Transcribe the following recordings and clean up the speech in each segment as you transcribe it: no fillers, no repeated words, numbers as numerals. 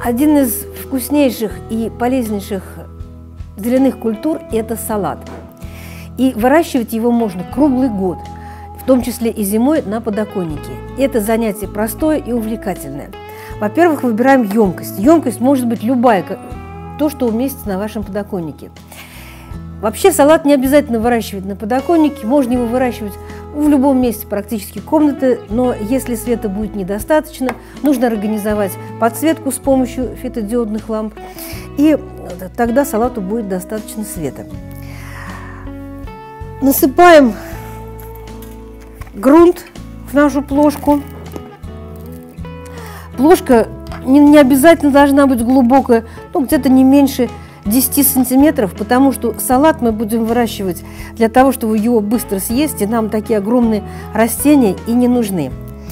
Один из вкуснейших и полезнейших зеленых культур – это салат. И выращивать его можно круглый год, в том числе и зимой на подоконнике. Это занятие простое и увлекательное. Во-первых, выбираем емкость. Емкость может быть любая, то, что уместится на вашем подоконнике. Вообще салат не обязательно выращивать на подоконнике, можно его выращивать в любом месте практически комнаты, но если света будет недостаточно, нужно организовать подсветку с помощью фотодиодных ламп, и тогда салату будет достаточно света. Насыпаем грунт в нашу плошку. Плошка не обязательно должна быть глубокая, где-то не меньше 10 сантиметров, потому что салат мы будем выращивать для того, чтобы его быстро съесть, и нам такие огромные растения и не нужны.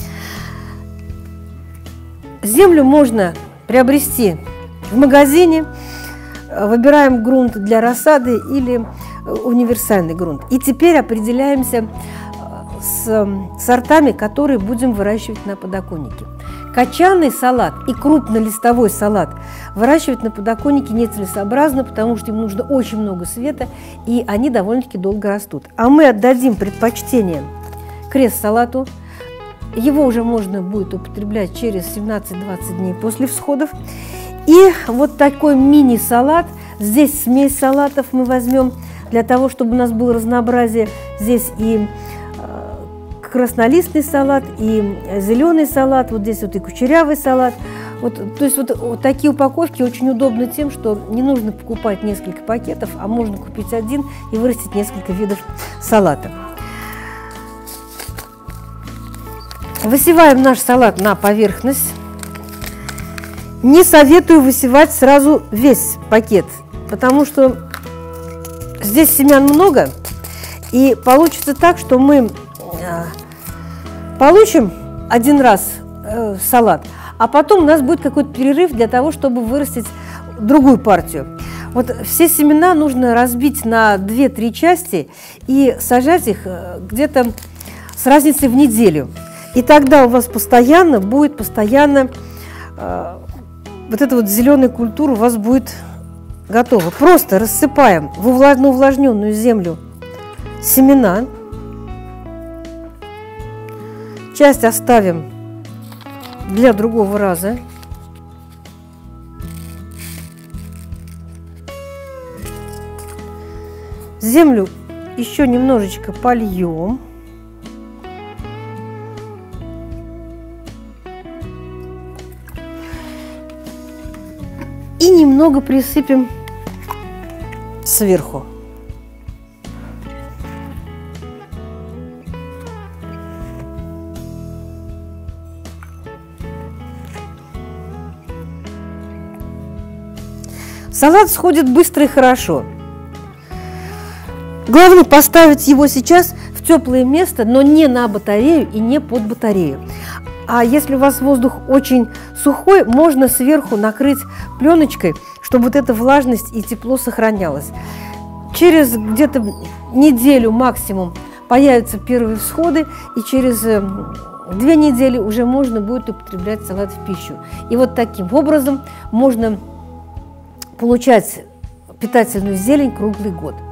Землю можно приобрести в магазине. Выбираем грунт для рассады или универсальный грунт. И теперь определяемся с сортами, которые будем выращивать на подоконнике. Кочанный салат и крупнолистовой салат выращивать на подоконнике нецелесообразно, потому что им нужно очень много света, и они довольно-таки долго растут. А мы отдадим предпочтение крест-салату. Его уже можно будет употреблять через 17-20 дней после всходов. И вот такой мини-салат, здесь смесь салатов мы возьмем, для того, чтобы у нас было разнообразие. Здесь и краснолистный салат, и зеленый салат, вот здесь вот и кучерявый салат. То есть вот такие упаковки очень удобны тем, что не нужно покупать несколько пакетов, а можно купить один и вырастить несколько видов салата. Высеваем наш салат на поверхность. Не советую высевать сразу весь пакет, потому что здесь семян много, и получится так, что мы получим один раз салат, а потом у нас будет какой-то перерыв для того, чтобы вырастить другую партию. Вот все семена нужно разбить на 2-3 части и сажать их где-то с разницей в неделю. И тогда у вас постоянно будет вот эта вот зеленая культура у вас будет готова. Просто рассыпаем в увлажненную землю семена. Часть оставим для другого раза. Землю еще немножечко польем. И немного присыпем сверху. Салат сходит быстро и хорошо. Главное поставить его сейчас в теплое место, но не на батарею и не под батарею. А если у вас воздух очень сухой, можно сверху накрыть пленочкой, чтобы вот эта влажность и тепло сохранялось. Через где-то неделю максимум появятся первые всходы, и через 2 недели уже можно будет употреблять салат в пищу. И вот таким образом можно получать питательную зелень круглый год.